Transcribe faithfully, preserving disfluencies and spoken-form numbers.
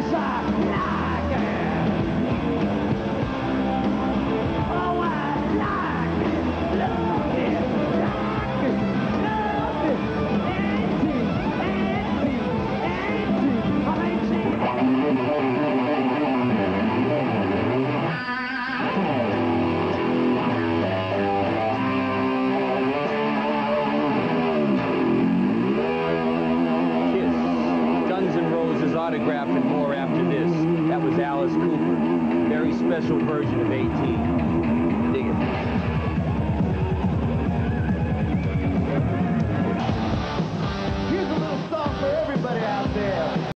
Autograph and more after this. That was Alice Cooper. Very special version of eighteen. Dig it. Here's a little song for everybody out there.